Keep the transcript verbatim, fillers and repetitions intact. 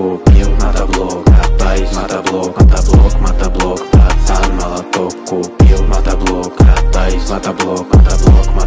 купил мотоблок, катаюсь мотоблок, мотоблок, мотоблок, пацан молоток купил мотоблок, катаюсь мотоблок, мотоблок, мотоблок.